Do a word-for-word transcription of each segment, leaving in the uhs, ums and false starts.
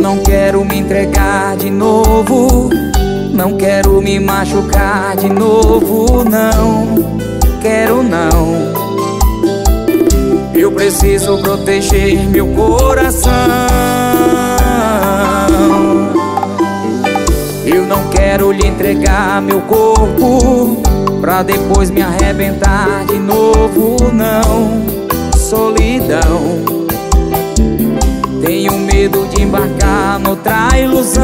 não quero me entregar de novo, não quero me machucar de novo, não quero não. Eu preciso proteger meu coração. Eu não quero lhe entregar meu corpo pra depois me arrebentar de novo, não. Solidão. Tenho medo de embarcar noutra ilusão.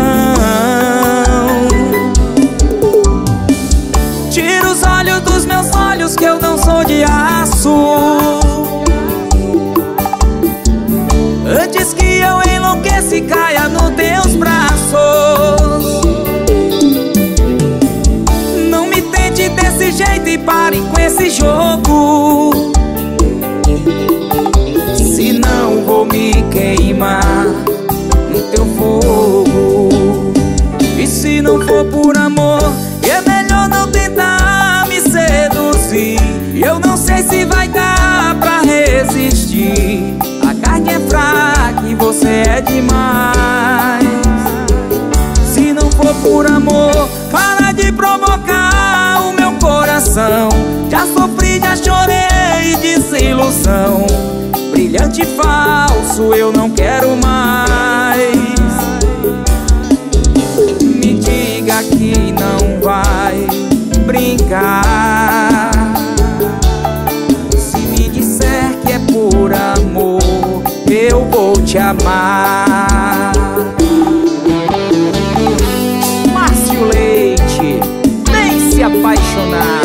Tira os olhos dos meus olhos que eu não sou de aço, antes que eu enlouqueça e caia nos teus braços. Não me tente desse jeito e pare com esse jogo, senão vou me queimar no teu fogo. E se não for por amor, é melhor não tentar me seduzir. Eu não sei se vai dar pra resistir. A carne é fraca e você é demais. Se não for por amor, para de provocar o meu coração. Já sofri, já chorei, desilusão. Brilhante e falso, eu não quero mais. Me diga que não vai brincar. Se me disser que é por amor, eu vou te amar. Márcio Leite, vem se apaixonar.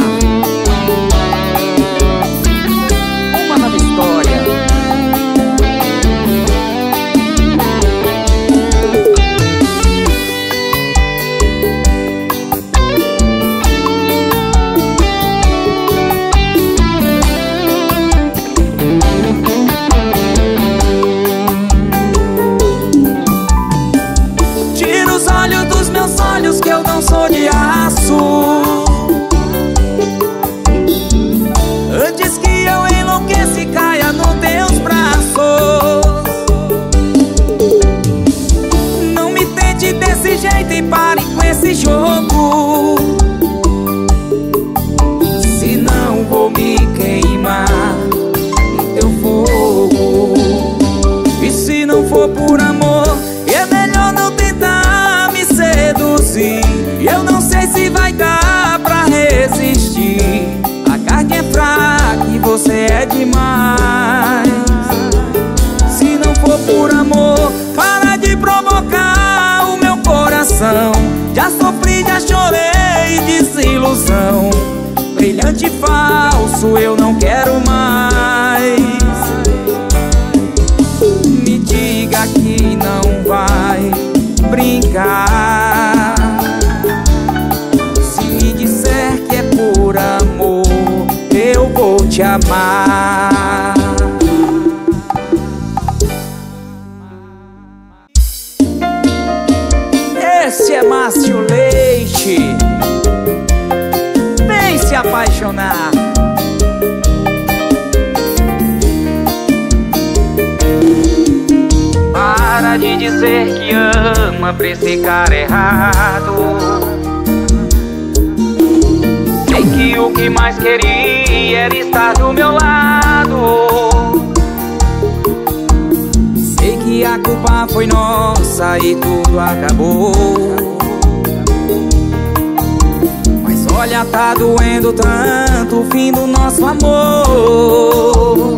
Uma nova história. Olhos que eu não sou de aço, antes que eu enlouqueça e caia nos teus braços. Não me tente desse jeito e pare com esse jogo, senão vou me queimar no teu fogo. E se não for por amor, é melhor não tentar me seduzir. Eu não sei se vai dar pra resistir. A carne é fraca e você é demais. Se não for por amor, para de provocar o meu coração. Já sofri, já chorei, desilusão. Brilhante e falso, eu não quero mais. Me diga que não vai brincar. Se me disser que é por amor, eu vou te amar. Esse é Márcio Leite, vem se apaixonar. Para de dizer que ama pra esse cara errado. Sei que o que mais queria era estar do meu lado. Sei que a culpa foi nossa e tudo acabou. Mas olha, tá doendo tanto o fim do nosso amor.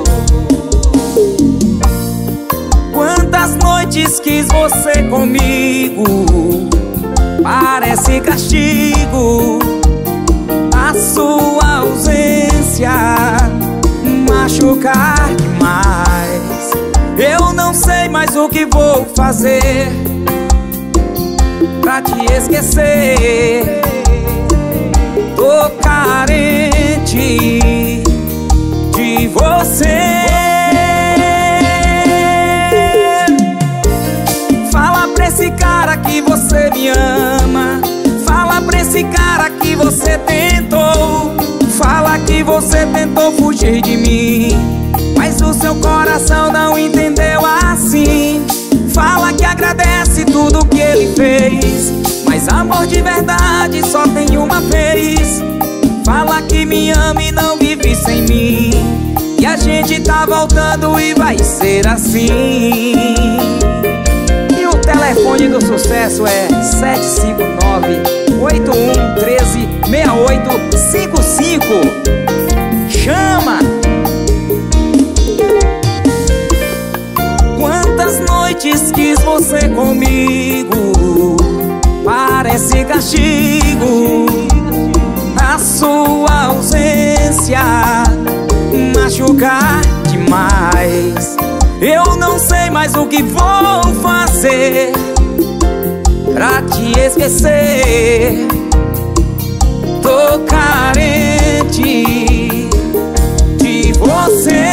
Quantas noites quis você comigo, parece castigo. A sua ausência machucar demais. Eu não sei mais o que vou fazer pra te esquecer. Tô carente de você. Fala pra esse cara que você me ama. Fala pra esse cara que você tentou. Fala que você tentou fugir de mim, mas o seu coração não entendeu assim. Fala que agradece agradece tudo que ele fez, mas amor de verdade só tem uma vez. Fala que me ama e não vive sem mim, e a gente tá voltando e vai ser assim. E o telefone do sucesso é sete cinco nove, oito um um três, seis oito cinco cinco. Chama! Quantas noites quis você comigo, parece castigo a sua ausência, machucar demais. Eu não sei mais o que vou fazer pra te esquecer. Tô carente de você.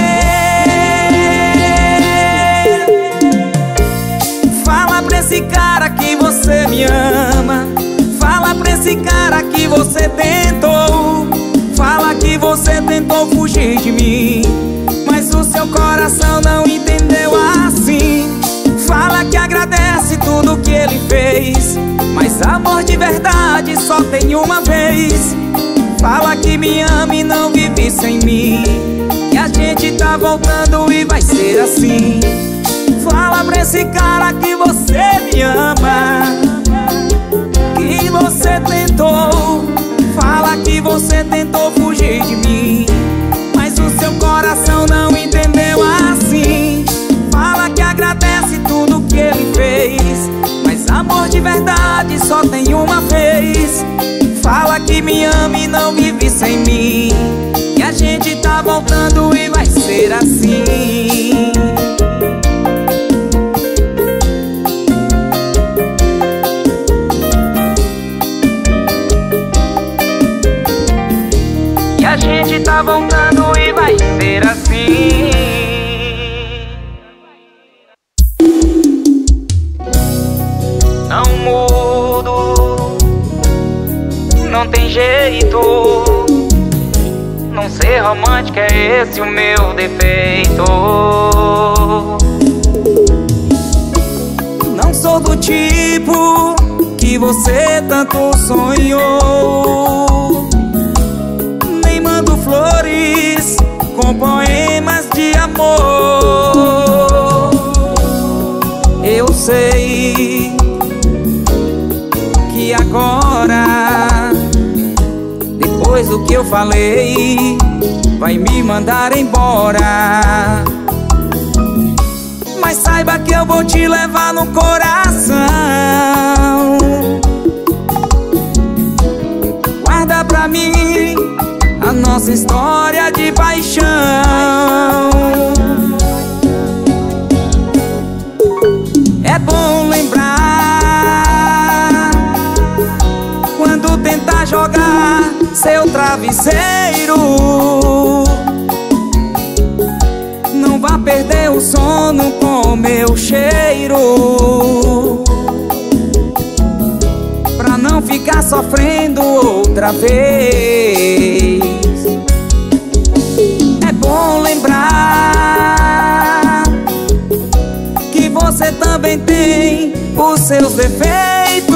Fala pra esse cara que você me ama, fala pra esse cara que você tentou, fala que você tentou fugir de mim, mas o seu coração não entendeu assim. Fala que agradece tudo que ele fez, mas amor de verdade só tem uma vez. Fala que me ama e não vive sem mim, e a gente tá voltando e vai ser assim. Fala pra esse cara que você me ama, que você tentou, fala que você tentou fugir de mim, mas o seu coração não entendeu assim. Fala que agradece tudo que ele fez, mas amor de verdade só tem uma vez. Fala que me ama e não vive sem mim, e a gente tá voltando e vai ser assim. E a gente tá voltando e vai ser assim. Não mudo, não tem jeito. Não ser romântico é esse o meu defeito. Não sou do tipo que você tanto sonhou, nem mando flores com poemas de amor. Eu sei que agora, depois do que eu falei, vai me mandar embora. Mas saiba que eu vou te levar no coração. Guarda pra mim a nossa história de paixão. É bom lembrar quando tentar jogar seu travesseiro. Não vá perder o sono com meu cheiro, pra não ficar sofrendo outra vez. É bom lembrar que você também tem os seus defeitos,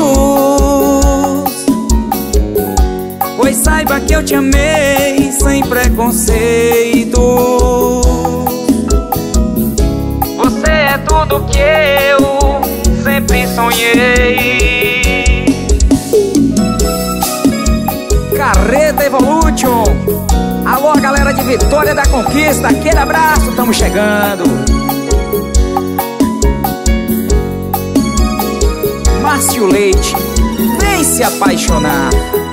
pois saiba que eu te amei sem preconceito. Você é tudo que eu sempre sonhei. Carreta Evolution. Alô, galera de Vitória da Conquista, aquele abraço, estamos chegando. Márcio Leite, vem se apaixonar.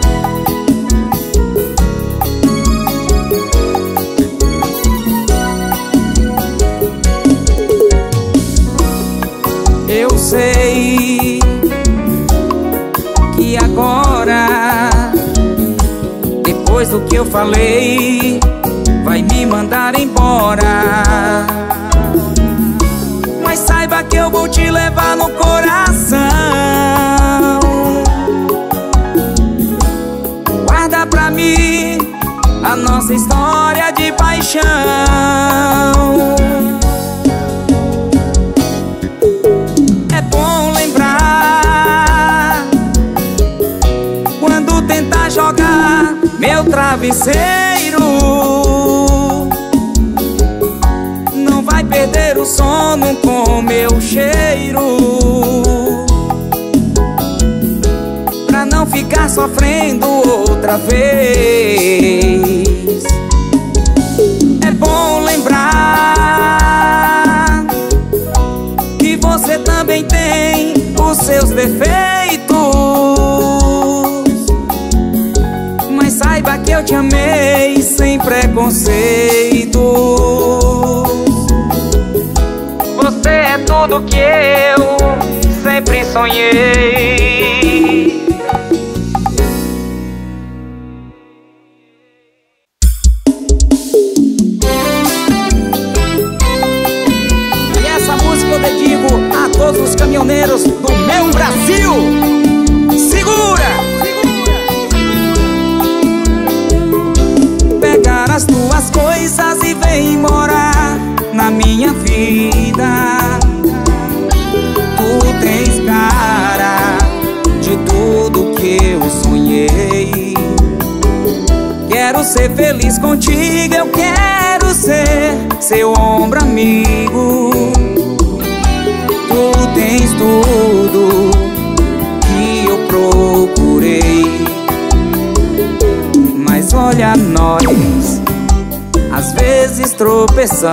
Eu sei que agora, depois do que eu falei, vai me mandar embora. Mas saiba que eu vou te levar no coração. Guarda pra mim a nossa história de paixão. É bom lembrar pra jogar meu travesseiro. Não vai perder o sono com meu cheiro, pra não ficar sofrendo outra vez. É bom lembrar que você também tem os seus defeitos, mas saiba que eu te amei sem preconceito. Você é tudo que eu sempre sonhei. E essa música eu dedico a todos os caminhoneiros do meu Brasil. Segura! Pegar as tuas coisas e vem morar na minha vida. Tu tens cara de tudo que eu sonhei. Quero ser feliz contigo, eu quero ser seu ombro amigo. Tu tens tudo que eu procurei, mas olha nós, às vezes tropeçamos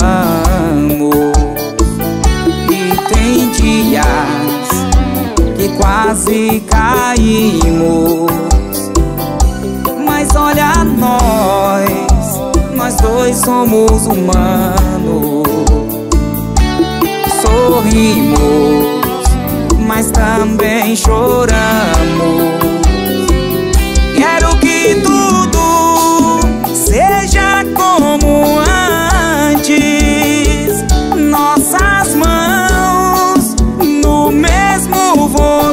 e tem dias que quase caímos. Mas olha nós, nós dois somos humanos. Sorrimos, mas também choramos. Quero que tudo seja como antes, nossas mãos no mesmo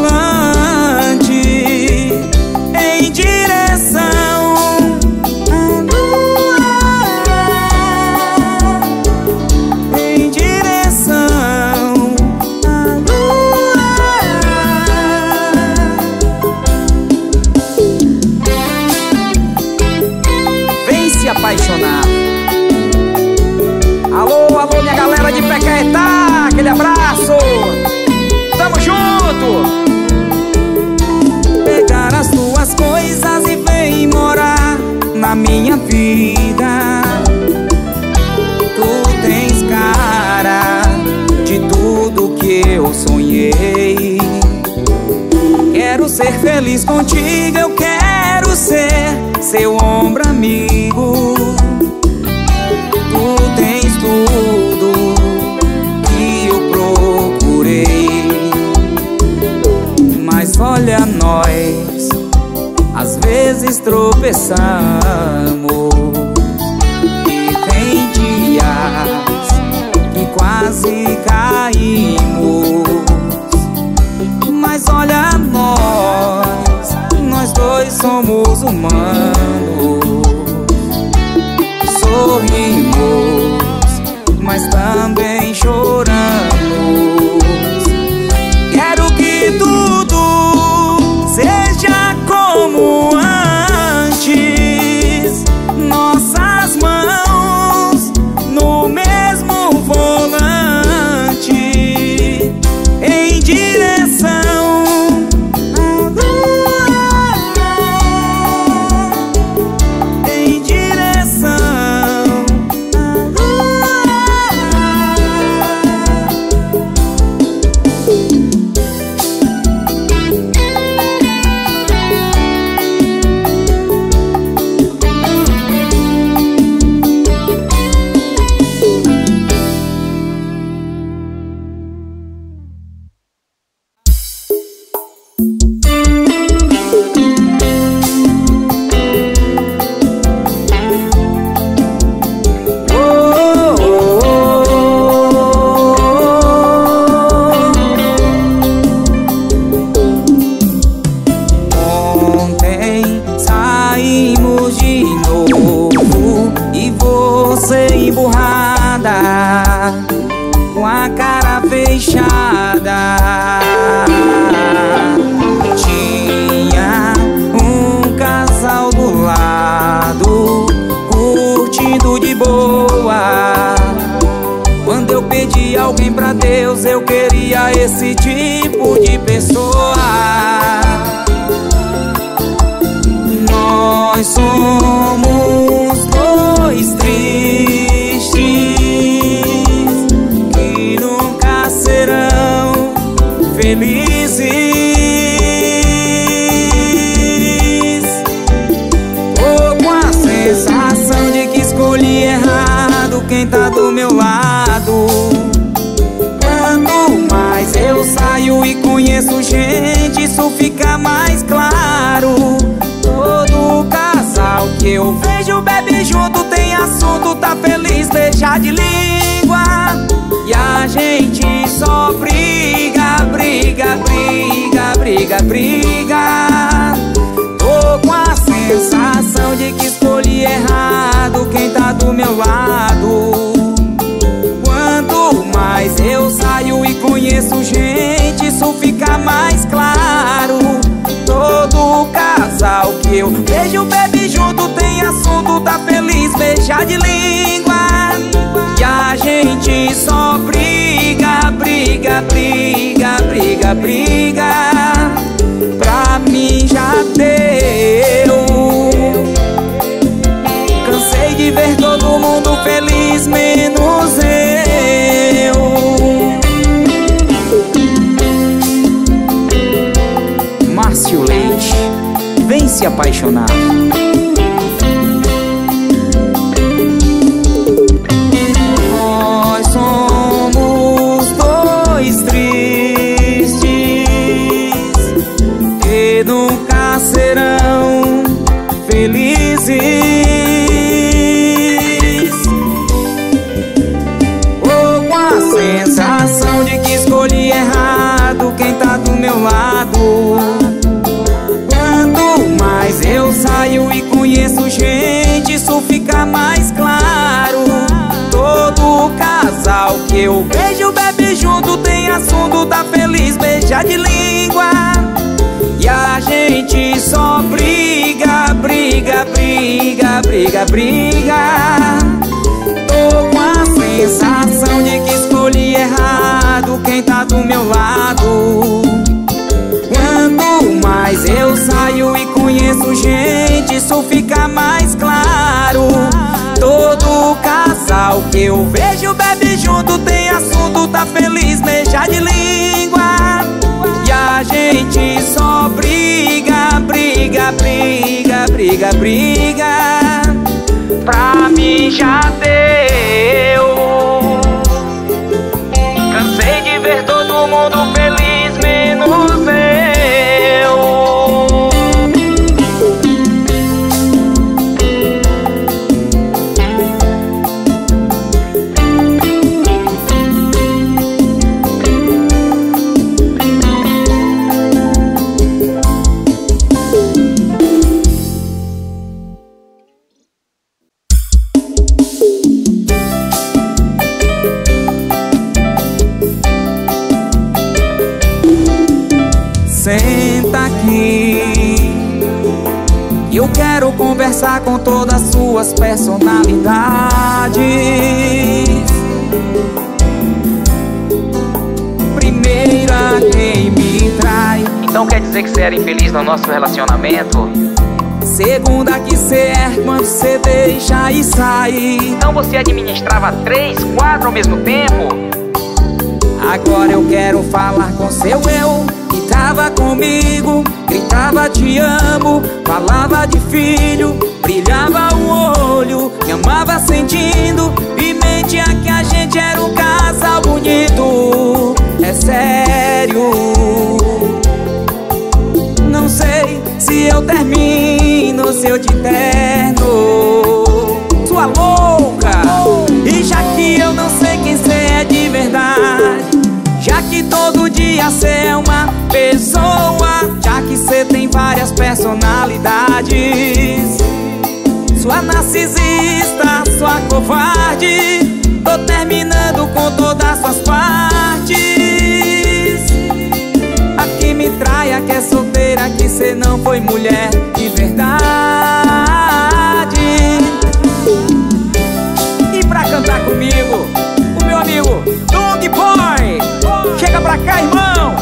volante, em direção à lua, em direção à lua. Vem se apaixonar. Alô, alô, minha galera de Pecaetá, aquele abraço, tamo junto. Pegar as tuas coisas e vem morar na minha vida. Tu tens cara de tudo que eu sonhei. Quero ser feliz contigo, eu quero ser seu ombro amigo. Tu tens tudo que eu procurei, mas olha nós, às vezes tropeçamos e tem dias que quase caímos. Mas olha nós, nós dois somos humanos. Sorrimos, mas também choramos. Quero que tudo seja como antes, nossas mãos no mesmo volante, em direção à lua, em direção à lua. Ontem saímos de novo e você emburrada, com a cara fechada. Tinha um casal esse tipo de pessoa. Nós somos dois tristes que nunca serão felizes. Tô com a sensação de que escolhi errado quem tá do meu lado. Quanto mais eu saio e conheço gente, isso fica mais claro. Todo casal que eu vejo bebe junto, tem assunto, tá feliz, beija de língua. E a gente só briga, briga, briga, briga, briga. Tô com a sensação de que escolhi errado quem tá do meu lado. Quanto mais eu saio e conheço gente, isso fica mais claro. Todo casal que eu vejo bebe junto, tem assunto, tá feliz, beija de língua. E a gente só briga, briga, briga, briga, briga. Pra mim já deu. Cansei de ver todo mundo feliz, menos eu. Márcio Leite, vem se apaixonar. Nós somos dois tristes que nunca serão felizes. Tô com a sensação de que escolhi errado quem tá do meu lado. Quanto mais eu saio e conheço gente, isso fica mais claro. Todo casal que eu vejo bebe junto, tem assunto, tá feliz, beija de língua. E a gente só briga, briga, briga, briga, briga. Tô com a sensação de que escolhi errado quem tá do meu lado. Quanto mais eu saio e conheço gente, isso fica mais claro. Todo casal que eu vejo bebe junto, tem assunto, tá feliz, beija de língua. E a gente só briga, briga, briga, briga, briga. Pra mim já deu. Cansei de ver todo mundo feliz, menos eu. Senta aqui, eu quero conversar com todas as suas personalidades. Primeira, quem me trai. Então quer dizer que você era infeliz no nosso relacionamento? Segunda, que cê é quando cê deixa e sai. Então você administrava três, quatro ao mesmo tempo? Agora eu quero falar com seu eu, que tava comigo, gritava te amo, falava de filho, brilhava o olho, me amava sentindo e mentia que a gente era um casal bonito. É sério, não sei se eu termino, se eu te terno, sua louca. E já que eu não sei quem cê é de verdade, já que todo dia cê é uma pessoa, já que cê tem várias personalidades, sua narcisista, sua covarde, tô terminando com todas as suas partes. A que me trai, a que é solteira, que cê não foi mulher de verdade. E pra cantar comigo, o meu amigo Dong Boy. Chega pra cá, irmão.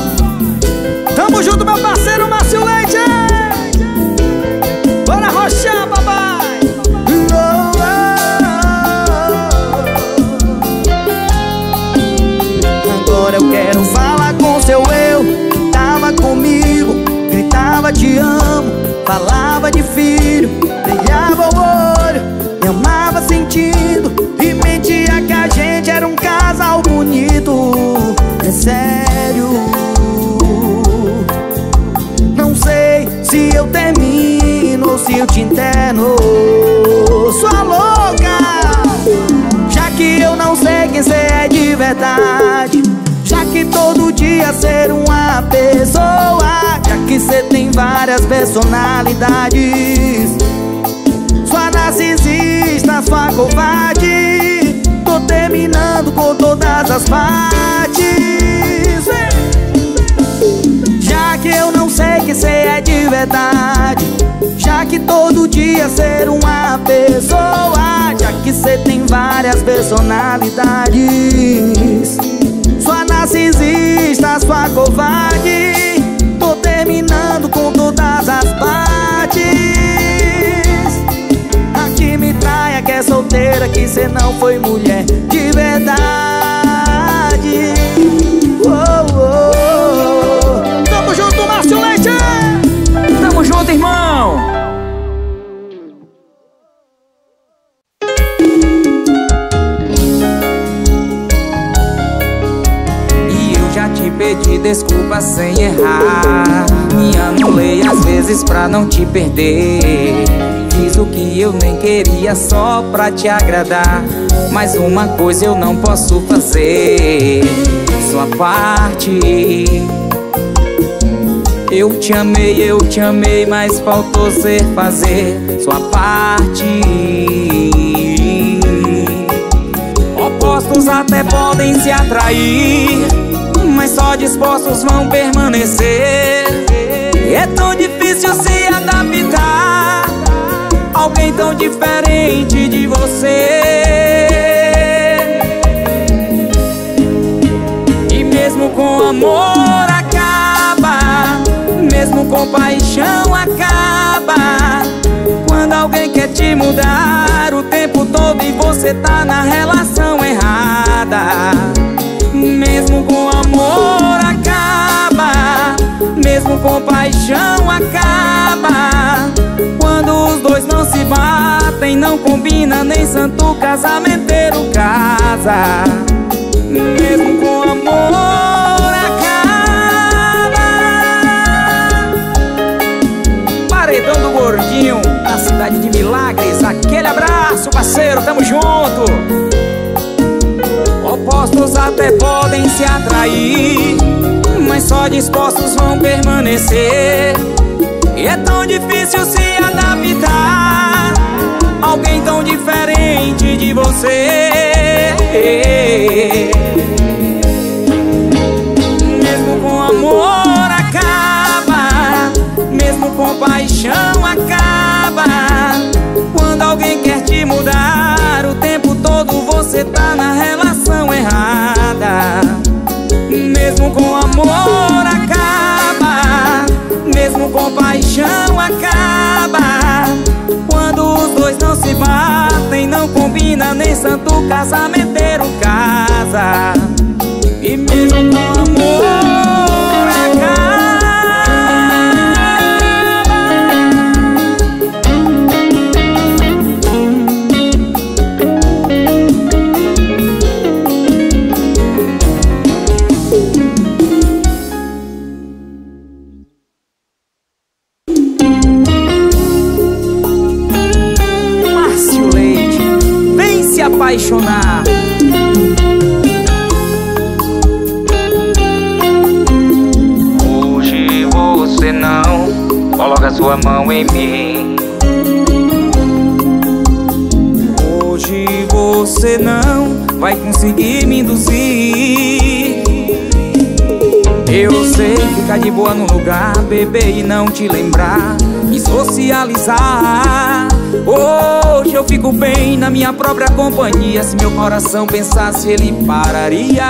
dia ser uma pessoa, já que cê tem várias personalidades. Sua narcisista, sua covarde, tô terminando com todas as partes. Já que eu não sei que cê é de verdade, já que todo dia ser uma pessoa, já que cê tem várias personalidades. Sua narcisista, sua covarde, tô terminando com todas as partes. A que me trai, a que é solteira, que cê não foi mulher de verdade. Oh, oh, oh. Tamo junto, Márcio Leite! Tamo junto, irmão! Pedi desculpa sem errar, me anulei às vezes pra não te perder. Fiz o que eu nem queria só pra te agradar, mas uma coisa eu não posso fazer: sua parte. Eu te amei, eu te amei, mas faltou ser fazer sua parte. Opostos até podem se atrair, mas só dispostos vão permanecer. É tão difícil se adaptar a alguém tão diferente de você. E mesmo com amor acaba, mesmo com paixão acaba, quando alguém quer te mudar o tempo todo e você tá na relação errada. Mesmo com amor acaba, mesmo com paixão acaba, quando os dois não se batem, não combina, nem santo casamenteiro casa. Mesmo com amor acaba. Paredão do Gordinho, na cidade de Milagres. Aquele abraço, parceiro, tamo junto. Opostos até podem se atrair, mas só dispostos vão permanecer. E é tão difícil se adaptar a alguém tão diferente de você. Mesmo com amor acaba, mesmo com paixão acaba, quando alguém quer te mudar o tempo todo você tá na relação errada. Mesmo com amor acaba, mesmo com paixão acaba, quando os dois não se batem, não combina, nem santo casamenteiro casa. E mesmo com amor acaba. Apaixonar. Hoje você não coloca sua mão em mim. Hoje você não vai conseguir me induzir. Eu sei ficar de boa no lugar, beber e não te lembrar, e socializar. Hoje eu fico bem na minha própria companhia. Se meu coração pensasse, ele pararia.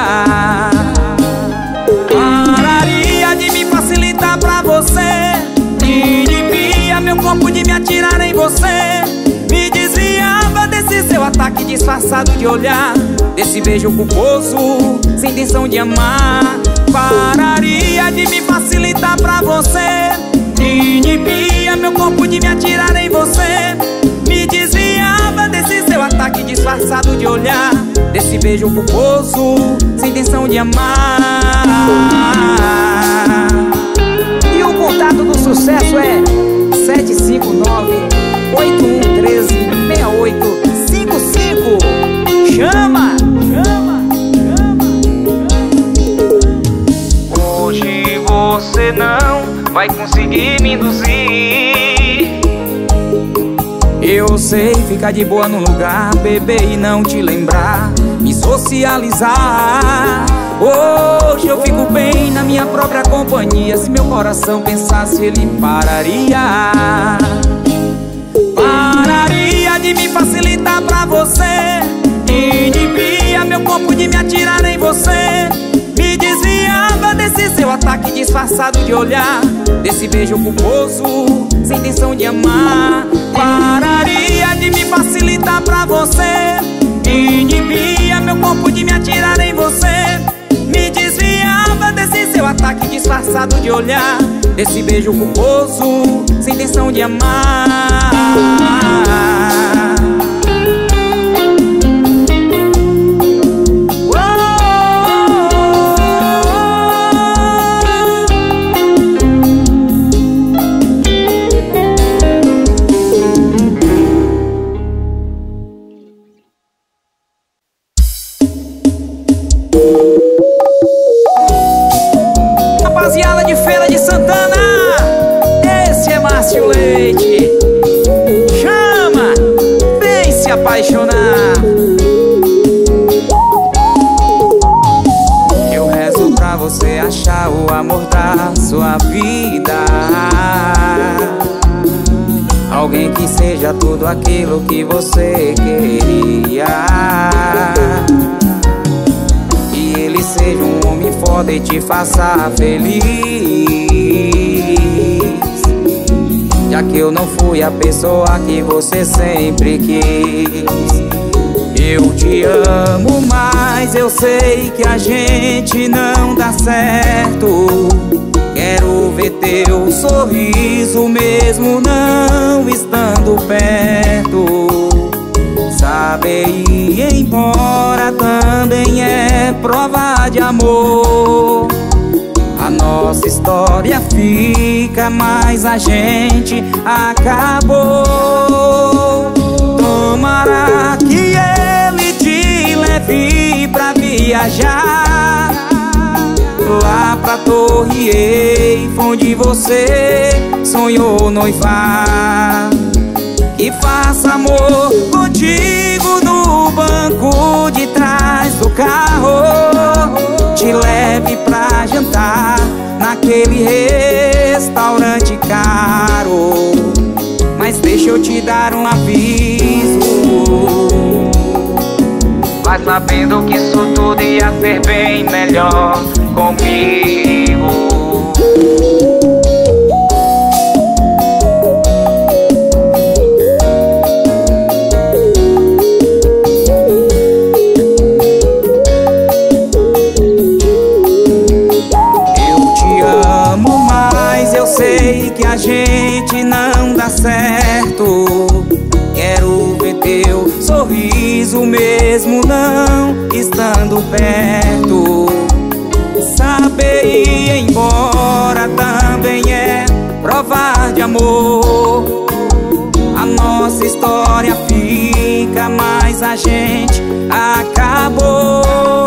Pararia de me facilitar pra você, de inibia meu corpo de me atirar em você. Me desviava desse seu ataque disfarçado de olhar, desse beijo culposo, sem intenção de amar. Pararia de me facilitar pra você, de inibia meu corpo de me atirar em você. Me desviava desse seu ataque disfarçado de olhar, desse beijo culposo, sem intenção de amar. E o contato do sucesso é sete cinco nove, oito um um três, seis oito cinco cinco. Chama, chama, chama, chama. Eu sei ficar de boa num lugar, beber e não te lembrar, me socializar. Hoje eu fico bem na minha própria companhia. Se meu coração pensasse, ele pararia. Pararia de me facilitar pra você, inibia meu corpo de me atirar em você, me desviava desse seu ataque disfarçado de olhar, desse beijo culposo, sem intenção de amar. Pararia de me facilitar pra você, inibia meu corpo de me atirar em você, me desviava desse seu ataque disfarçado de olhar, desse beijo culposo, sem intenção de amar. Rapaziada de Feira de Santana, esse é Márcio Leite. Chama, vem se apaixonar. Eu rezo pra você achar o amor da sua vida, alguém que seja tudo aquilo que você queria, e ele seja um homem foda e te faça feliz, já que eu não fui a pessoa que você sempre quis. Eu te amo, mas eu sei que a gente não dá certo. Quero ver teu sorriso mesmo não estando perto. Saber ir embora também é prova de amor. A nossa história fica, mas a gente acabou. Tomara que ele te leve pra viajar lá pra Torre Eiffel, onde você sonhou noivar. Que faça amor contigo no banco de trás do carro, te leve pra jantar naquele restaurante caro. Mas deixa eu te dar um aviso, vai sabendo que isso tudo ia ser bem melhor comigo. Sei que a gente não dá certo. Quero ver teu sorriso mesmo não estando perto. Saber ir embora também é provar de amor. A nossa história fica, mas a gente acabou.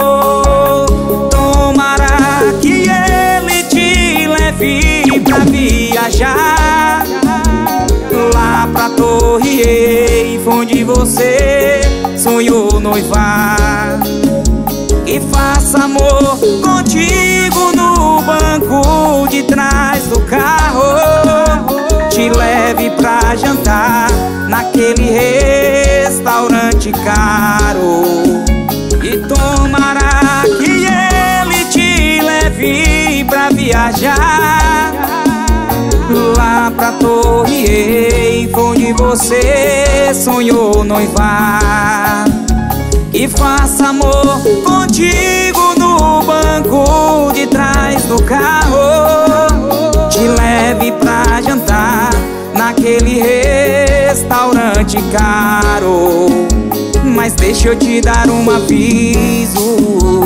Tomara que ele te leve pra viajar lá pra Torre Eiffel, onde você sonhou noivar. Que faça amor contigo no banco de trás do carro, te leve pra jantar naquele restaurante caro. E tomara que ele te leve pra viajar lá pra Torre Eiffel, onde você sonhou noivar. Que faça amor contigo no banco de trás do carro, te leve pra jantar naquele restaurante caro. Mas deixa eu te dar um aviso,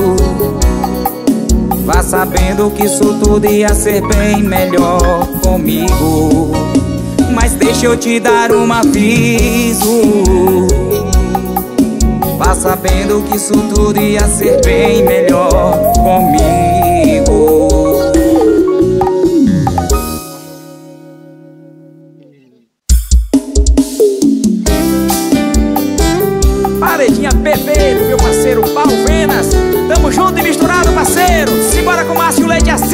vá sabendo que isso tudo ia ser bem melhor comigo. Mas deixa eu te dar um aviso, vá sabendo que isso tudo ia ser bem melhor comigo. Perfeito, meu parceiro Paulo Venas. Tamo junto e misturado, parceiro. Simbora com Márcio Leite assim.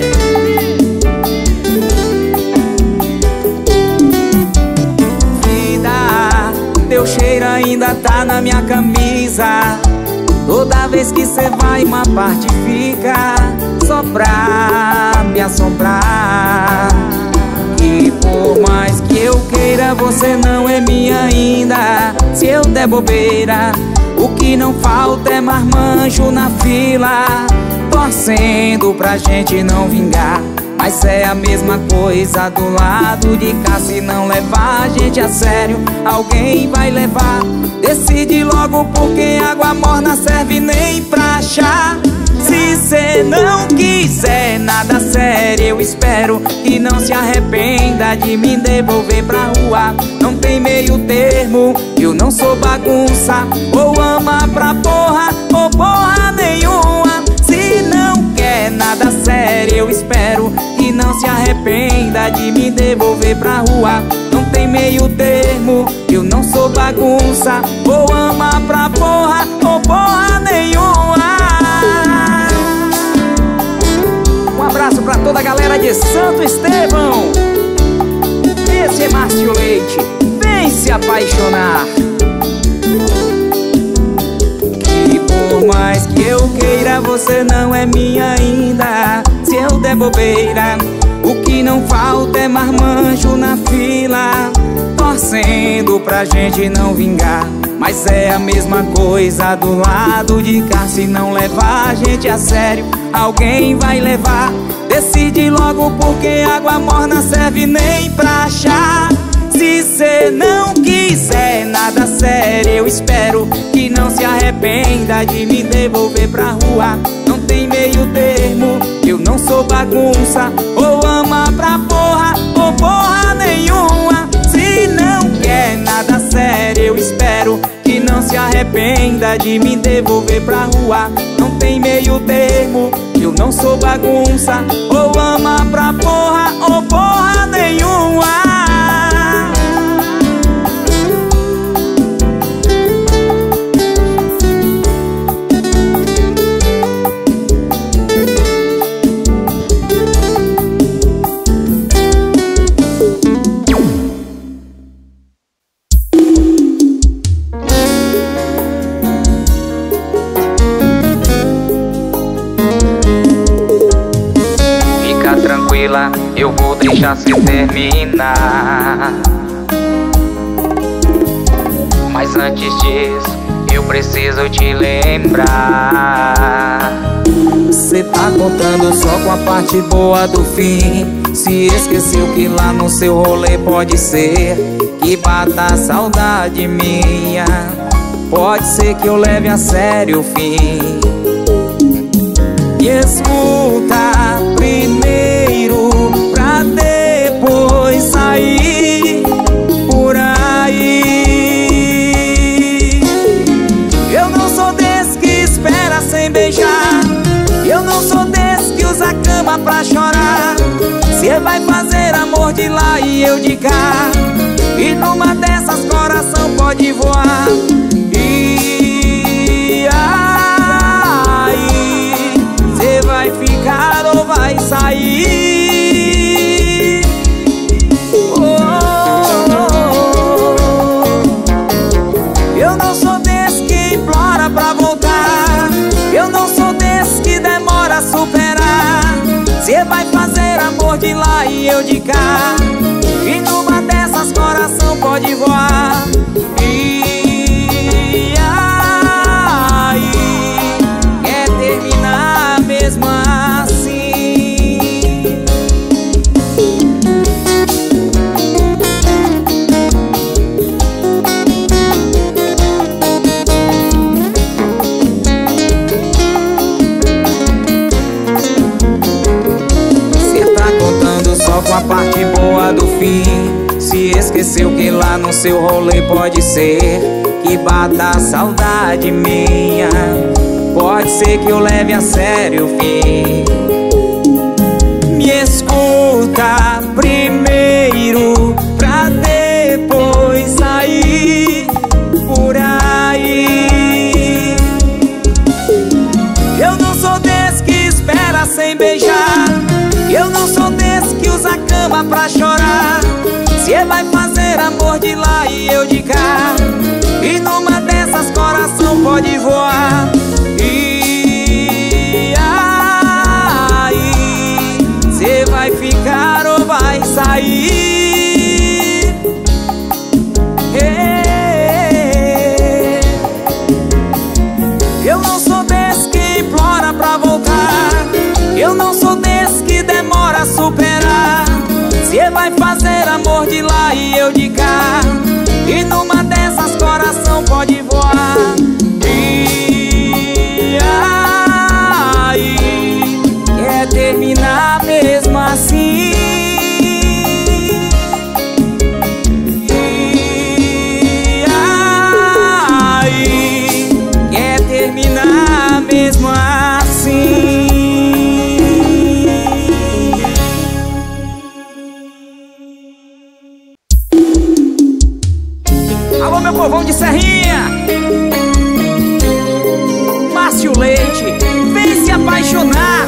Vida, teu cheiro ainda tá na minha camisa. Toda vez que cê vai, uma parte fica só pra me assombrar. E por mais que eu queira, você não é minha ainda. Se eu der bobeira, o que não falta é marmanjo na fila, torcendo pra gente não vingar. Mas é a mesma coisa do lado de cá. Se não levar a gente a sério, alguém vai levar. Decide logo, porque água morna serve nem pra chá. Se cê não quiser nada sério, eu espero que não se arrependa de me devolver pra rua. Não tem meio termo, eu não sou bagunça. Ou ama pra porra, ou porra nenhuma. Se não quer nada sério, eu espero que não se arrependa de me devolver pra rua. Não tem meio termo, eu não sou bagunça. Ou ama pra porra, ou porra nenhuma. Um abraço pra toda a galera de Santo Estevão. Esse é Márcio Leite, vem se apaixonar. E por mais que eu queira, você não é minha ainda. Se eu der bobeira, o que não falta é marmanjo na fila, torcendo pra gente não vingar. Mas é a mesma coisa do lado de cá. Se não levar a gente a sério, alguém vai levar. Decide logo, porque água morna serve nem pra chá. Se cê não quiser nada sério, eu espero que não se arrependa de me devolver pra rua. Não tem meio termo, eu não sou bagunça. Ou ama pra porra, ou porra nenhuma. Se não quer nada sério, eu espero que não se arrependa de me devolver pra rua. Não tem meio termo, eu não sou bagunça. Ou ama pra porra, ou porra nenhuma. Eu vou deixar cê terminar, mas antes disso eu preciso te lembrar. Cê tá contando só com a parte boa do fim. Se esqueceu que lá no seu rolê pode ser que bata a saudade minha. Pode ser que eu leve a sério o fim. E escuta primeiro pra depois sair por aí. Eu não sou desse que espera sem beijar. Eu não sou desse que usa a cama pra chorar. Cê vai fazer amor de lá e eu de cá, e numa dessas coração pode voar. E aí, cê vai ficar ou vai sair? Oh, oh, oh. Eu não sou desse que implora pra voltar. Eu não sou desse que demora a superar. Cê vai fazer amor de lá e eu de cá, e numa dessas coração pode voar. E aí, quer terminar mesmo assim? Só com a parte boa do fim. Se esqueceu que lá no seu rolê pode ser que bata a saudade minha. Pode ser que eu leve a sério o fim. Me escuta primeiro pra depois sair por aí. pode voar. E aí, cê vai ficar ou vai sair? Hey, eu não sou desse que implora pra voltar. Eu não sou desse que demora a superar. Cê vai fazer amor de lá e eu de cá, e numa dessas coração pode voar. E aí, quer terminar mesmo assim? E aí, quer terminar mesmo assim? Alô, meu povão de Serrinha, Márcio Leite, vem se apaixonar.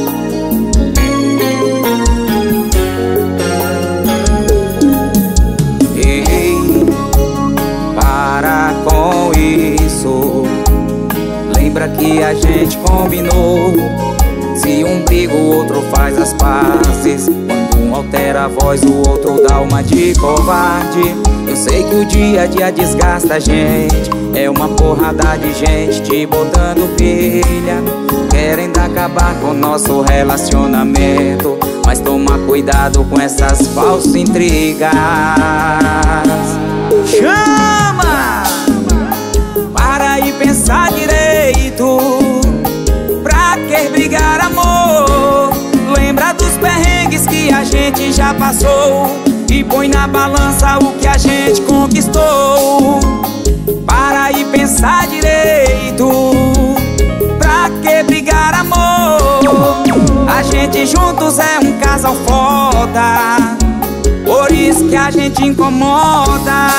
Ei, para com isso. Lembra que a gente combinou. Se um briga, o outro faz as pazes. Quando um altera a voz, o outro dá uma de covarde. Eu sei que o dia a dia desgasta a gente. É uma porrada de gente te botando pilha, querendo acabar com nosso relacionamento. Mas toma cuidado com essas falsas intrigas. Chama! Para e pensar direito. Pra que brigar, amor? Lembra dos perrengues que a gente já passou e põe na balança o que a gente conquistou. Para e pensar direito. Pra que brigar, amor? A gente juntos é um casal foda, por isso que a gente incomoda.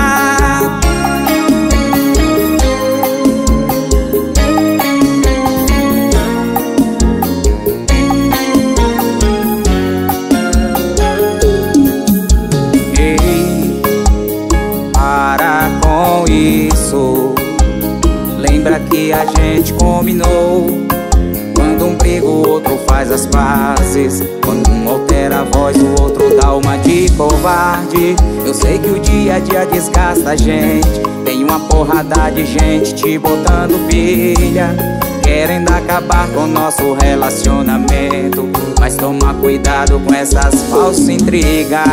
Isso. Lembra que a gente combinou. Quando um briga, o outro faz as pazes. Quando um altera a voz, o outro dá uma de covarde. Eu sei que o dia a dia desgasta a gente. Tem uma porrada de gente te botando pilha, querendo acabar com nosso relacionamento. Mas toma cuidado com essas falsas intrigas.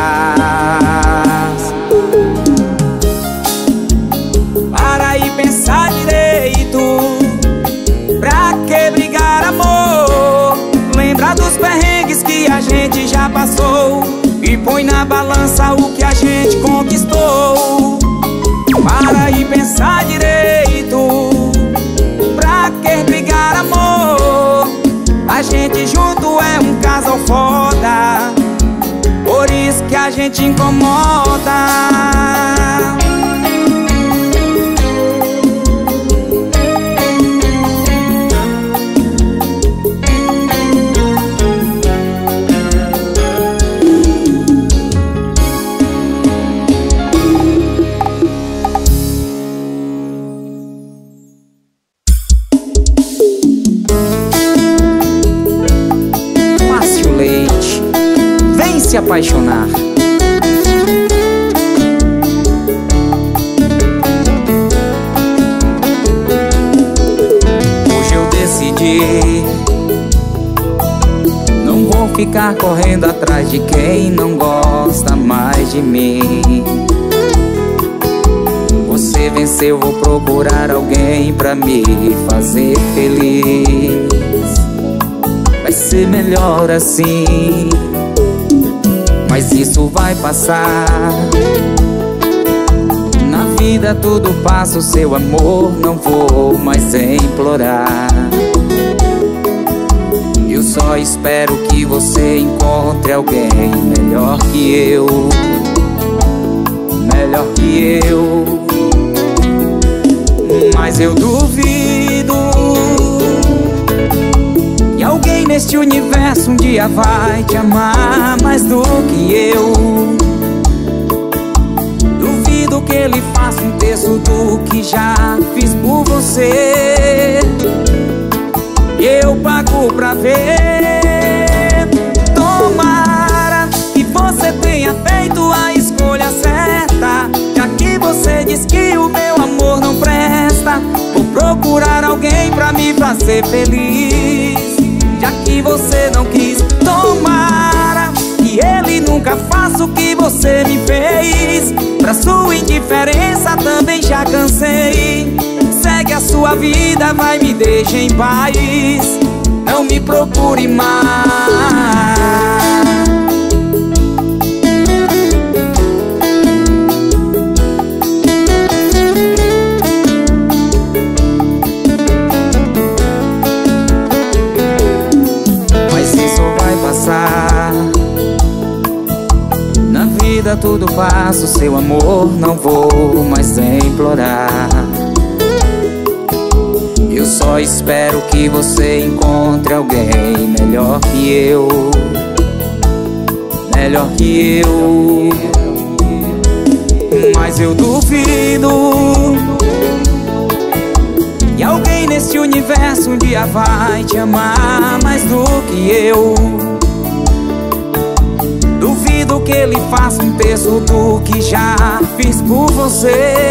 Para e pensar direito. Pra que brigar, amor? Lembra dos perrengues que a gente já passou e põe na balança o que a gente conquistou. Para e pensar direito. Pra que brigar, amor? A gente junto é um casal foda, por isso que a gente incomoda. Se apaixonar. Hoje eu decidi, não vou ficar correndo atrás de quem não gosta mais de mim. Você venceu, vou procurar alguém pra me fazer feliz. Vai ser melhor assim, mas isso vai passar. Na vida tudo passa, o seu amor não vou mais implorar. Eu só espero que você encontre alguém melhor que eu, melhor que eu. Mas eu duvido que alguém neste universo um dia vai te amar mais do que eu. Duvido que ele faça um terço do que já fiz por você. você, eu pago pra ver. Tomara que você tenha feito a escolha certa, já que você diz que o meu amor não presta. Vou procurar alguém pra me fazer feliz, já que você não quis. Tomara que ele nunca faça o que você me fez. Pra sua indiferença também já cansei. Segue a sua vida, vai, me deixa em paz. Não me procure mais. Mas isso vai passar. Na vida tudo passa, o seu amor não vou mais implorar. Eu só espero que você encontre alguém melhor que eu, melhor que eu. Mas eu duvido que alguém nesse universo um dia vai te amar mais do que eu. Duvido que ele faça um terço do que já fiz por você.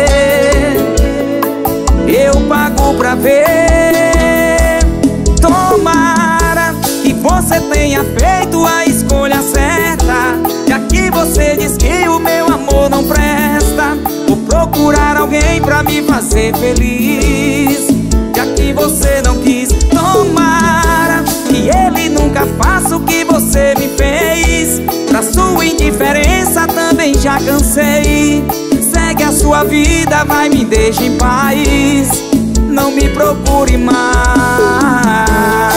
Eu pago pra ver. Tomara que você tenha feito a escolha certa, já que você diz que o meu amor não presta. Vou procurar alguém pra me fazer feliz, já que você não quis. Tomara que ele nunca faça o que você me fez. Pra sua indiferença também já cansei. Segue a sua vida, vai, me deixa em paz. Não me procure mais.